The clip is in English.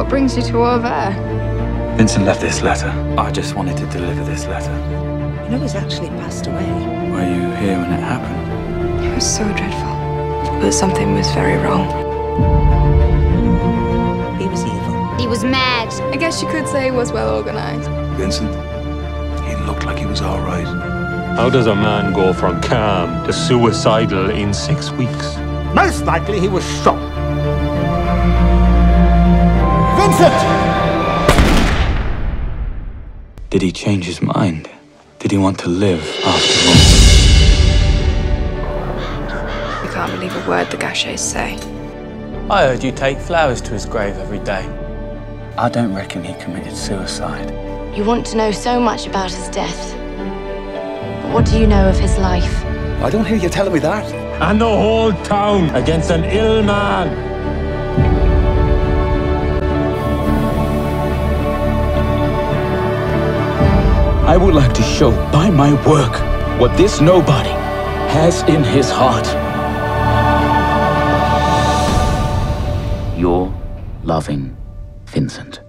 What brings you to Auvers? Vincent left this letter. I just wanted to deliver this letter. You know he's actually passed away. Were you here when it happened? It was so dreadful. But something was very wrong. He was evil. He was mad. I guess you could say he was well organized. Vincent, he looked like he was all right. How does a man go from calm to suicidal in 6 weeks? Most likely he was shot. Vincent! Did he change his mind? Did he want to live after all? You can't believe a word the Gauchets say. I heard you take flowers to his grave every day. I don't reckon he committed suicide. You want to know so much about his death. But what do you know of his life? I don't hear you telling me that. And the whole town against an ill man. I would like to show by my work what this nobody has in his heart. Your loving Vincent.